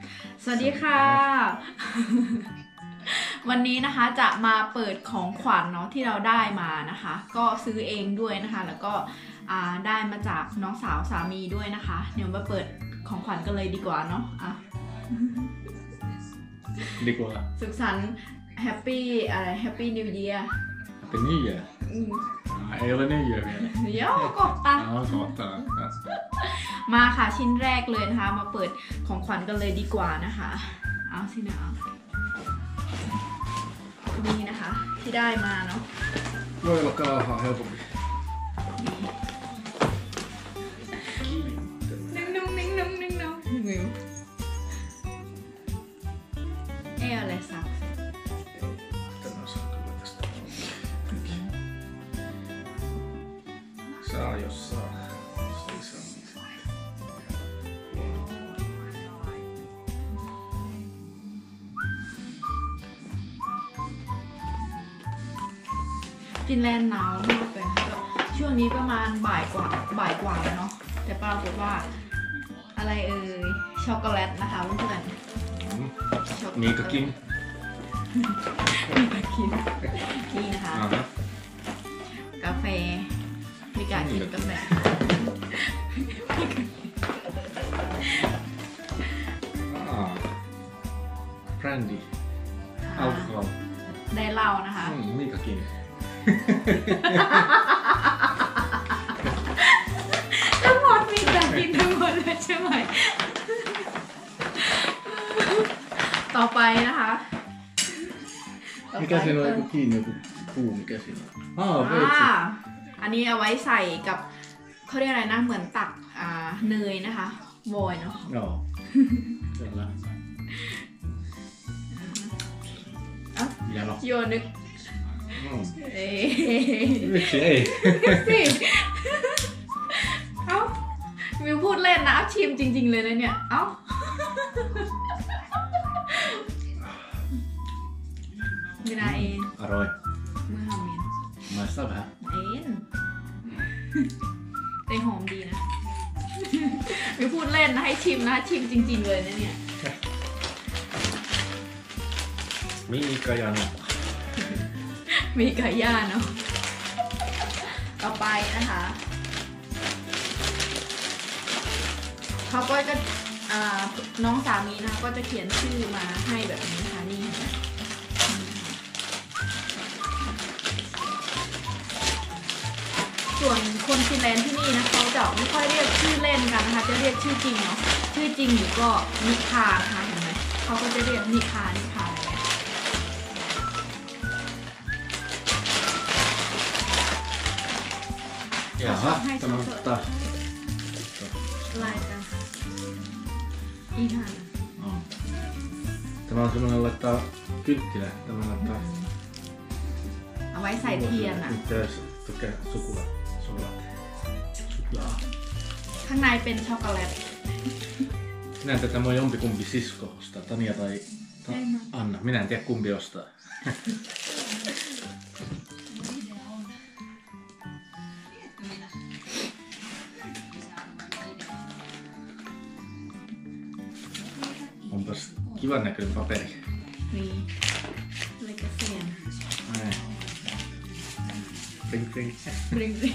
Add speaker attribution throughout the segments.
Speaker 1: สวัสดีค่ะ วันนี้นะคะจะมาเปิดของขวัญเนาะที่เราได้มานะคะ ก็ซื้อเองด้วยนะคะ แล้วก็ได้มาจากน้องสาวสามีด้วยนะคะ เดี๋ยวมาเปิดของขวัญกันเลยดีกว่าเนาะ
Speaker 2: ดีกว่า
Speaker 1: สุขสันต์แฮปปี้นิวเยียร์
Speaker 2: เป็นนี่เหรอellerนี่เหรอ
Speaker 1: เดี๋ยวกดตามาค่ะชิ้นแรกเลยนะคะมาเปิดของขวัญกันเลยดีกว่านะคะเอาสินะนี่นะคะที่ได้มาเนาะ
Speaker 2: Voi alkaa helpompi.
Speaker 1: นิ่งei ole saksa.
Speaker 2: Tämä saa kyllä tästä. Saa jos saa. Se saa niin sitten.
Speaker 1: ฟินแลนด์หนาวมากเลยค่ะช่วงนี้ประมาณบ่ายกว่าแล้วเนาะแต่ปรากฏว่าอะไรช็อกโกแลตนะคะเพื่อนๆ
Speaker 2: มีก็กิน
Speaker 1: นี่นะคะกาแฟมีการกินกาแฟ
Speaker 2: แบรนดี้อัลกอฮอล์
Speaker 1: ได้เหล้านะคะ
Speaker 2: มีก็กิน
Speaker 1: ทั้งหมดมีการกินทั้งหมดเลยใช่ไหมต่อไปนะคะ
Speaker 2: มิกาเซโนะกุกินเนี่ยปูมิกาเซโนะ
Speaker 1: อันนี้เอาไว้ใส่กับเขาเรียกอะไรนะเหมือนตักเนยนะคะโวยเนาะ
Speaker 2: เสร็จแล้ว
Speaker 1: อย่าหรอกโยนึก
Speaker 2: ไม่ใช่
Speaker 1: เอ้ามิวพูดเล่นนะชิมจริงๆเลยนะเนี่ยเอ้ามินาเอง
Speaker 2: อร่อย
Speaker 1: มือหอมมิน
Speaker 2: มาสับฮะ
Speaker 1: แต่หอมดีนะมิวพูดเล่นนะให้ชิมนะชิมจริงๆเลยนะเนี่ย
Speaker 2: มีไก่ย่าง
Speaker 1: มีไก่ย่างเนาะต่อไปนะคะเขาก็จะน้องสามีนะคะก็จะเขียนชื่อมาให้แบบนี้นะคะนี่ส่วนคนฟินแลนด์ที่นี่นะเขาจะไม่ค่อยเรียกชื่อเล่นกันนะคะจะเรียกชื่อจริงเนาะชื่อจริงอยู่ก็นิคาค่ะเห็นไหมเขาก็จะเรียกนิคาอะไรเงี้ย
Speaker 2: Jaha, tämä ottaa.
Speaker 1: Laita. Ihana.
Speaker 2: Tämä on semmoinen laittaa kynttilä. Tämä laittaa.
Speaker 1: เอาไว้ใส่เทียนอ่ะ
Speaker 2: Mitä tukee suklaa.
Speaker 1: ข้างในเป็นช็อกโกแลต
Speaker 2: Näen, että tämä on jompikumpi sisko ostaa. Tania tai Anna. Minä en tiedä kumpi ostaa. Onpas kivan näköinen paperi.
Speaker 1: Niin. Lekä sen.
Speaker 2: Ring ring.
Speaker 1: Ring ring.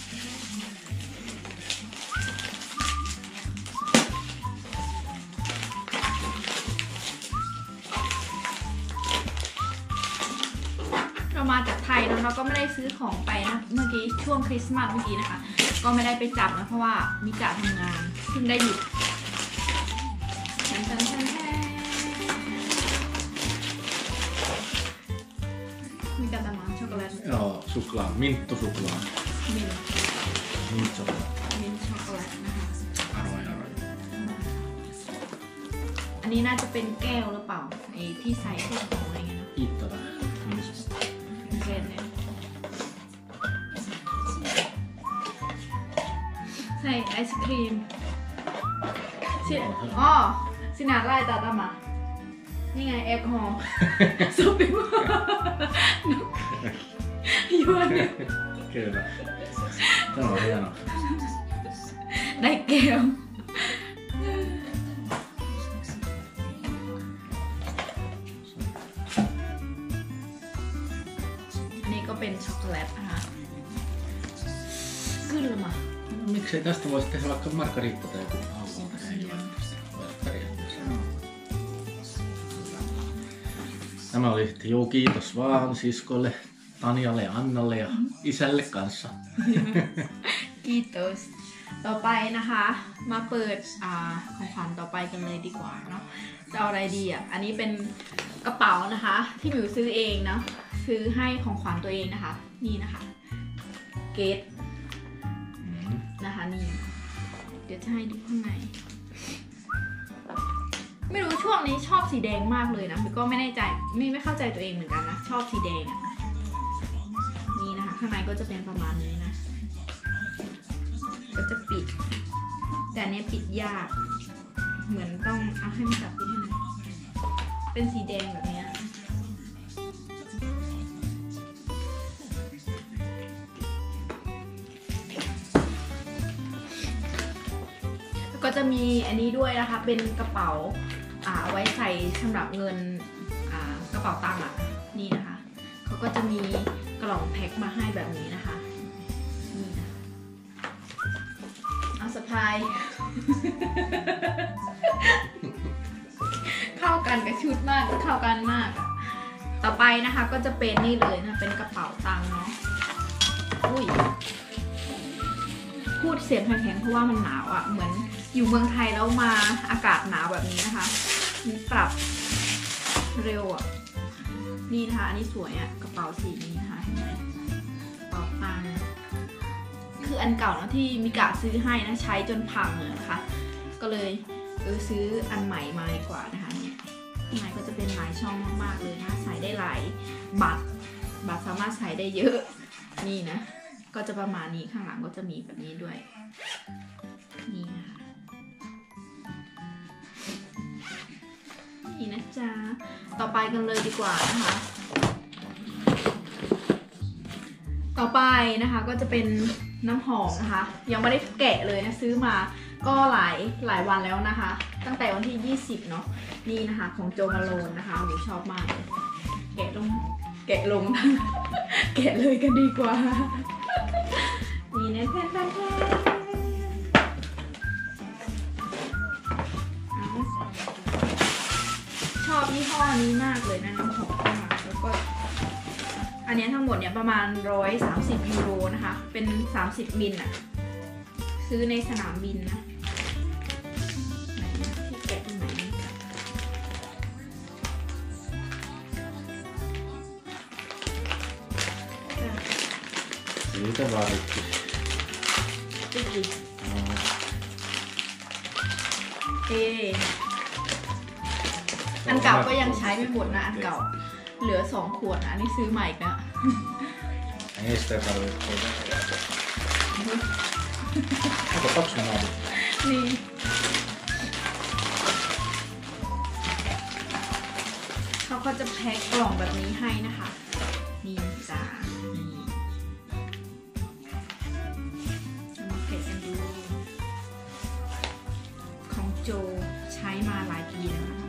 Speaker 1: เรามาจากไทยแล้วเราก็ไม่ได้ซื้อของไปนะเมื่อกี้ช่วงคริสต์มาสเมื่อกี้นะคะก็ไม่ได้ไปจับนะเพราะว่ามิกะทำงานเพิ่งได้หยุดMikä tämä on? Chocolate?
Speaker 2: Joo, suklaa. Minttusuklaa. Mint chocolate.
Speaker 1: Mint chocolate นะคะ
Speaker 2: อร่อย
Speaker 1: อันนี้น่าจะเป็นแก้วหรือเปล่าไอ้ที่ใส่พวกของอะไรเงี้ยนะ
Speaker 2: Ittara.
Speaker 1: เส้นเนี่ยใส่ไอศครีมอ๋อสินาไล่ตาตามานี่ไงแอลกอฮอล์สปิมยูน
Speaker 2: Kyllä. Tämä on hieno.
Speaker 1: ได้แก้วเป็นช็อกโกแลตนะคะkylmä.
Speaker 2: Miksei tästä voisi tehdä vaikka margaritta tai joku auto periaatteessa. Tämä oli Joo, kiitos vaan siskolle, Tanjalle ja Annalle ja isälle kanssa.
Speaker 1: กีโตสต่อไปนะคะมาเปิดของขวัญต่อไปกันเลยดีกว่าเนาะจะเอาอะไรดีอ่ะอันนี้เป็นกระเป๋านะคะที่หมิวซื้อเองเนาะซื้อให้ของขวัญตัวเองนะคะนี่นะคะเกตนะคะนี่เดี๋ยวจะให้ดูข้างในไม่รู้ช่วงนี้ชอบสีแดงมากเลยนะมิวก็ไม่แน่ใจไม่เข้าใจตัวเองเหมือนกันนะชอบสีแดงอ่ะนี่นะคะข้างในก็จะเป็นประมาณนี้นะก็จะปิดแต่อันนี้ปิดยากเหมือนต้องเอาให้มันจับปิดให้หน่อยเป็นสีแดงแบบนี้แล้วก็จะมีอันนี้ด้วยนะคะเป็นกระเป๋าไว้ใส่สำหรับเงินกระเป๋าตังค์อ่ะนี่นะคะเขาก็จะมีกล่องแพ็คมาให้แบบนี้นะคะนี่นะเอาสะพาย เข้ากันกับชุดมากเข้ากันมากต่อไปนะคะก็จะเป็นนี่เลยนะเป็นกระเป๋าตังค์เนาะอุ้ยพูดเสียงแข็งๆเพราะว่ามันหนาวอ่ะเหมือนอยู่เมืองไทยแล้วมาอากาศหนาวแบบนี้นะคะมันปรับเร็วอ่ะนี่นะคะอันนี้สวยอ่ะกระเป๋าสีนี้นะคะเห็นไหมกระเป๋าตังค์คืออันเก่านะที่มิกะซื้อให้นะใช้จนพังเลยนะคะก็เลยซื้ออันใหม่มาดีกว่านะคะเนี่ยข้างในก็จะเป็นหลายช่องมากๆเลยนะใส่ได้หลายบัตรสามารถใส่ได้เยอะนี่นะก็จะประมาณนี้ข้างหลังก็จะมีแบบนี้ด้วยนี่นะคะนี่นะจ๊ะต่อไปกันเลยดีกว่านะคะต่อไปนะคะก็จะเป็นน้ำหอมนะคะยังไม่ได้แกะเลยนะซื้อมาก็หลายวันแล้วนะคะตั้งแต่วันที่20เนาะนี่นะคะของโจมาโลนนะคะหนูชอบมากเลยแกะลง แกะเลยกันดีกว่านี่นะแพนชอบยี่ห้อนี้มากเลยนะน้ำหอมนะคะแล้วก็อันนี้ทั้งหมดเนี่ยประมาณ130ยูโรนะคะเป็น30มิลอะซื้อในสนามบินนะไหนนะที่แกะตรงไหน
Speaker 2: Siitä vaadittiin.
Speaker 1: อันเก่าก็ยังใช้ไม่หมดนะอันเก่าเหลือ2 ขวดนะอันนี้ซื้อใหม่นะ
Speaker 2: Ei sitä tarvitse. Onko 2 naavit?
Speaker 1: นี่เขาก็จะแพ็คกล่องแบบนี้ให้นะคะนี่จ้านี่มาแกะกันดูของโจใช้มาหลายปีแล้วนะคะ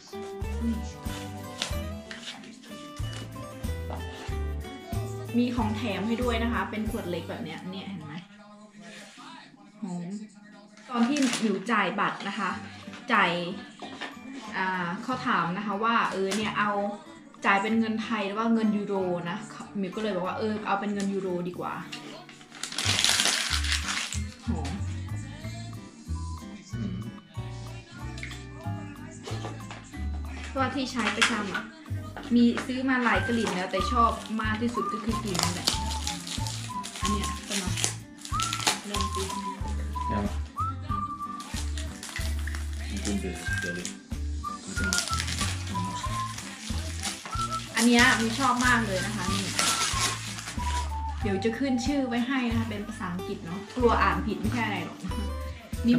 Speaker 1: มีของแถมให้ด้วยนะคะเป็นขวดเล็กแบบเนี้ยเนี่ยเห็นไหมหอมตอนที่หมิวจ่ายบัตรนะคะจ่ายเขาถามนะคะว่าเนี่ยเอาจ่ายเป็นเงินไทยหรือว่าเงินยูโรนะหมิวก็เลยบอกว่าเอาเป็นเงินยูโรดีกว่าหอมเพราะว่าที่ใช้ประจำอ่ะมีซื้อมาหลายกลิ่นแล้วแต่ชอบมากที่สุดก็คือกลิ่นนี้แหละอันเนี้ยก็มาเริ่มติด
Speaker 2: Joo. Kumpi se oli?
Speaker 1: อันเนี้ยมีชอบมากเลยนะคะนี่เดี๋ยวจะขึ้นชื่อไว้ให้นะคะเป็นภาษาอังกฤษเนาะกลัวอ่านผิดไม่ใช่อะไรหรอกมิ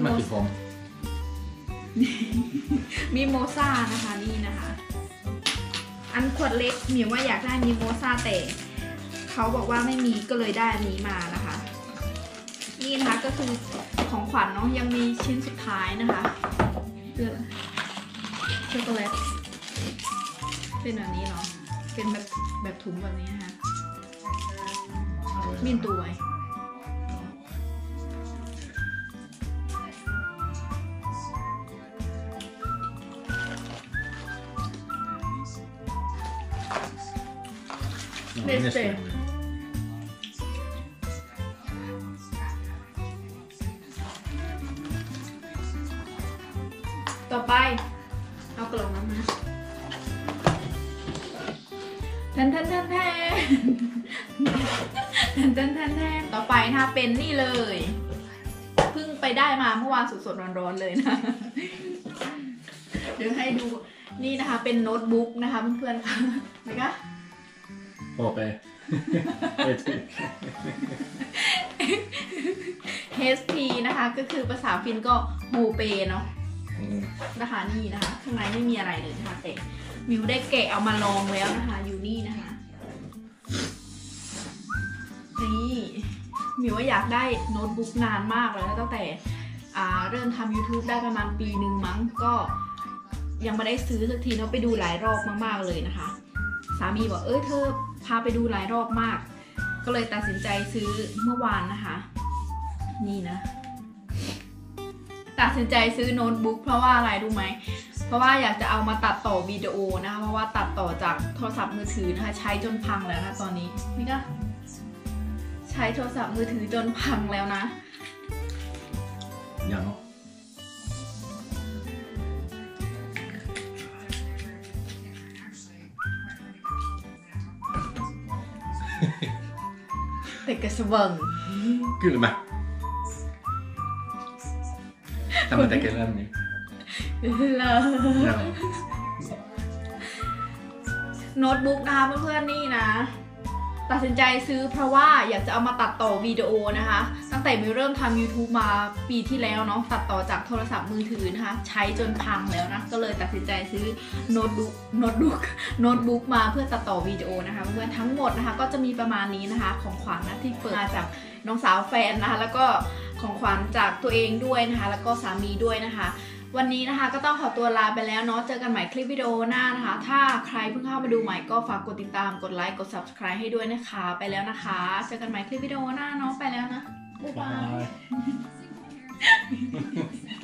Speaker 1: โมซ่านะคะนี่นะคะอันขวดเล็กหมิวว่าอยากได้มิโมซ่าแต่เขาบอกว่าไม่มีก็เลยได้อันนี้มานะคะนี่นะคะก็คือของขวัญเนาะยังมีชิ้นสุดท้ายนะคะคือช็อกโกแลตเป็นแบบนี้เนาะเป็นแบบถุงแบบนี้นะคะ min tuoi.
Speaker 2: No,
Speaker 1: Neste.
Speaker 2: Neste.
Speaker 1: ต่อไปเอากล่องน้ำมาแทนต่อไปนะคะเป็นนี่เลยเพิ่งไปได้มาเมื่อวานสดๆร้อนๆเลยนะเดี๋ยวให้ดูนี่นะคะเป็นโน้ตบุ๊กนะคะเพื่อนๆค่ะนะคะ
Speaker 2: HP.
Speaker 1: HP นะคะก็คือภาษาฟินก็โฮเปเนาะ นะคะนี่นะคะข้างในไม่มีอะไรเลยนะคะแต่มิวได้แกะเอามาลองแล้วนะคะอยู่นี่นะคะนี่มิวว่าอยากได้โน้ตบุ๊กนานมากแล้วตั้งแต่เริ่มทำ YouTube ได้ประมาณปีหนึ่งมั้งก็ยังไม่ได้ซื้อสักทีเนาะไปดูหลายรอบมากๆเลยนะคะสามีบอกเธอพาไปดูหลายรอบมากก็เลยตัดสินใจซื้อเมื่อวานนะคะนี่นะตัดสินใจซื้อโน้ตบุ๊กเพราะว่าอะไรรู้ไหมเพราะว่าอยากจะเอามาตัดต่อวิดีโอนะคะเพราะว่าตัดต่อจากโทรศัพท์มือถือนะคะใช้จนพังแล้วนะตอนนี้นี่ก็ใช้โทรศัพท์มือถือจนพังแล้วนะ
Speaker 2: Ja, no.
Speaker 1: แต่กระสวัง
Speaker 2: Kylmä. Tämä tekee lämmin.
Speaker 1: เลย
Speaker 2: Joo.
Speaker 1: โน้ตบุ๊กนะคะเพื่อนๆนี่นะตัดสินใจซื้อเพราะว่าอยากจะเอามาตัดต่อวิดีโอนะคะตั้งแต่มิวเริ่มทำ YouTube มาปีที่แล้วเนาะตัดต่อจากโทรศัพท์มือถือนะคะใช้จนพังแล้วนะก็เลยตัดสินใจซื้อโน้ตบุ๊กมาเพื่อตัดต่อวิดีโอนะคะเพื่อนๆทั้งหมดนะคะก็จะมีประมาณนี้นะคะของขวัญนะที่เปิดมาจากน้องสาวแฟนนะคะแล้วก็ของขวัญจากตัวเองด้วยนะคะแล้วก็สามีด้วยนะคะวันนี้นะคะก็ต้องขอตัวลาไปแล้วเนาะเจอกันใหม่คลิปวิดีโอหน้านะคะถ้าใครเพิ่งเข้ามาดูใหม่ก็ฝากกดติดตามกดไลค์กด subscribe ให้ด้วยนะคะไปแล้วนะคะเจอกันใหม่คลิปวิดีโอหน้าเนาะไปแล้วนะบ๊ายบาย
Speaker 2: Bye.